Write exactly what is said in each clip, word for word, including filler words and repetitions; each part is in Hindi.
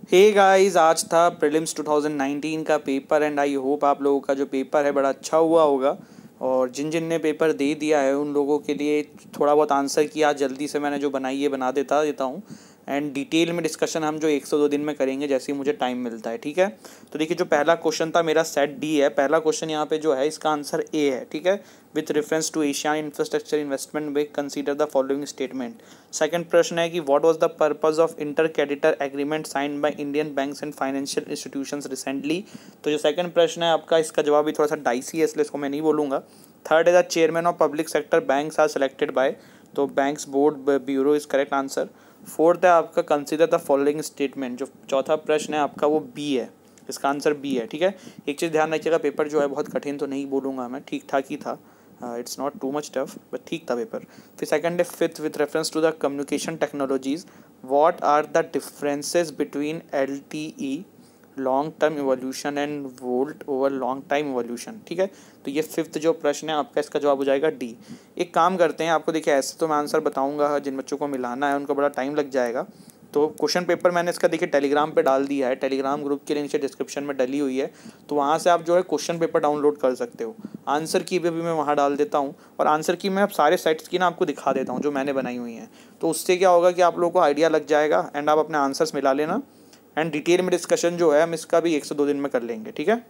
हे गाइस, आज था प्रीलिम्स टू थाउजेंड नाइनटीन का पेपर एंड आई होप आप लोगों का जो पेपर है बड़ा अच्छा हुआ होगा। और जिन जिन ने पेपर दे दिया है उन लोगों के लिए थोड़ा बहुत आंसर किया जल्दी से मैंने जो बनाई है बना देता देता हूँ। एंड डिटेल में डिस्कशन हम जो एक सौ दो दिन में करेंगे जैसे ही मुझे टाइम मिलता है, ठीक है। तो देखिए, जो पहला क्वेश्चन था मेरा सेट डी है। पहला क्वेश्चन यहाँ पे जो है इसका आंसर ए है, ठीक है। With reference to Asian infrastructure investment we consider the following statement. Second प्रश्न है कि what was the purpose of inter creditor agreement signed by Indian banks and financial institutions recently. तो जो सेकंड प्रश्न है आपका, इसका जवाब भी थोड़ा सा डाइसी है इसलिए इसको मैं नहीं बोलूँगा। थर्ड है the chairman of public sector banks are selected by, तो banks board bureau is correct answer. Fourth है आपका कंसीडर द फॉलोइंग स्टेटमेंट। जो चौथा प्रश्न है आपका वो बी है, इसका आंसर बी है, ठीक है। एक चीज़ ध्यान रखिएगा, पेपर जो है बहुत कठिन तो नहीं बोलूँगा मैं, ठीक ठाक ही था। It's not too much tough but ठीक था पेपर। फिर सेकंड है fifth with reference to the communication technologies what are the differences between L T E long term evolution and VoLTE over long time evolution, ठीक है। तो ये फिफ्थ जो प्रश्न है आपका, इसका जवाब हो जाएगा डी। एक काम करते हैं, आपको देखिए ऐसे तो मैं आंसर बताऊंगा, जिन बच्चों को मिलाना है उनको बड़ा टाइम लग जाएगा। तो क्वेश्चन पेपर मैंने इसका देखिए टेलीग्राम पे डाल दिया है, टेलीग्राम ग्रुप के लिंक नीचे डिस्क्रिप्शन में डली हुई है, तो वहाँ से आप जो है क्वेश्चन पेपर डाउनलोड कर सकते हो। आंसर की भी, भी मैं वहाँ डाल देता हूँ, और आंसर की मैं अब सारे साइट्स की ना आपको दिखा देता हूँ जो मैंने बनाई हुई हैं। तो उससे क्या होगा कि आप लोगों को आइडिया लग जाएगा एंड आप अपने आंसर्स मिला लेना। एंड डिटेल में डिस्कशन जो है हम इसका भी एक से दो दिन में कर लेंगे, ठीक है।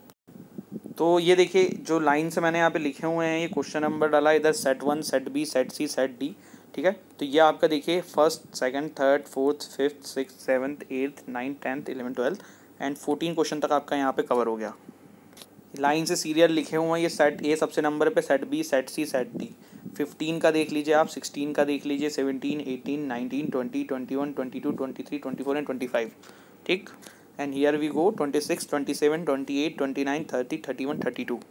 तो ये देखिए जो लाइन से मैंने यहाँ पे लिखे हुए हैं, ये क्वेश्चन नंबर डाला इधर set one, set B, set C, set D, ठीक है। तो ये आपका देखिए first, second, third, fourth, fifth, six, seventh, eighth, ninth, tenth, eleven, twelfth and fourteen question तक आपका यहाँ पे कवर हो गया। लाइन से सीरियल लिखे हुए हैं, ये सेट ए सबसे नंबर पे, set B, set C, set D. Fifteen का देख लीजिए आप, सिक्सटीन का देख लीजिए, seventeen, eighteen, nineteen, twenty, twenty one, twenty two, twenty three, twenty four and twenty five, ठीक। And here we go twenty six, twenty seven, twenty eight, twenty nine, thirty, thirty one, thirty two.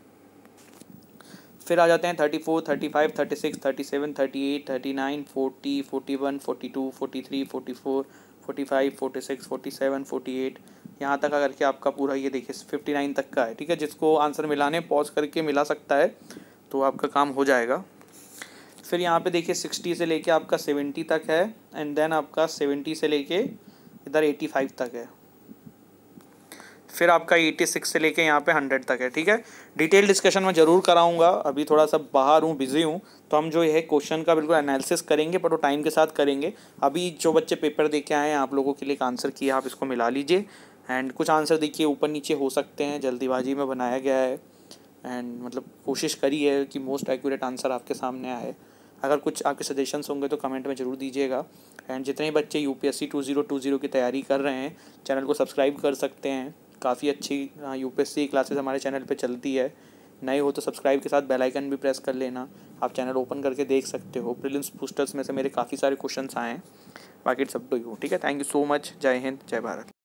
फिर आ जाते हैं thirty four, thirty five, thirty six, thirty seven, thirty eight, thirty nine, forty, forty one, forty two, forty three, forty four, forty five, forty six, forty seven, forty eight, यहाँ तक आकर के आपका पूरा ये देखिए फिफ्टी नाइन तक का है, ठीक है। जिसको आंसर मिलाने पॉज करके मिला सकता है तो आपका काम हो जाएगा। फिर यहाँ पे देखिए सिक्सटी से लेके आपका सेवेंटी तक है एंड देन आपका सेवेंटी से लेके इधर एटी फाइव तक है। फिर आपका एटी सिक्स से लेके यहाँ पे हंड्रेड तक है, ठीक है। डिटेल डिस्कशन मैं ज़रूर कराऊंगा, अभी थोड़ा सा बाहर हूँ, बिजी हूँ, तो हम जो है क्वेश्चन का बिल्कुल एनालिसिस करेंगे, पर वो टाइम के साथ करेंगे। अभी जो बच्चे पेपर दे के आए हैं आप लोगों के लिए एक आंसर किया, आप इसको मिला लीजिए। एंड कुछ आंसर देखिए ऊपर नीचे हो सकते हैं, जल्दीबाजी में बनाया गया है एंड मतलब कोशिश करी है कि मोस्ट एक्यूरेट आंसर आपके सामने आए। अगर कुछ आपके सजेशंस होंगे तो कमेंट में ज़रूर दीजिएगा। एंड जितने बच्चे UPSC two zero two zero की तैयारी कर रहे हैं, चैनल को सब्सक्राइब कर सकते हैं। काफ़ी अच्छी यूपीएससी क्लासेस हमारे चैनल पे चलती है। नए हो तो सब्सक्राइब के साथ बेल आइकन भी प्रेस कर लेना। आप चैनल ओपन करके देख सकते हो, प्रीलिम्स बूस्टर्स में से मेरे काफ़ी सारे क्वेश्चंस आए हैं, बाकी सब तो यू, ठीक है। थैंक यू सो मच, जय हिंद, जय भारत।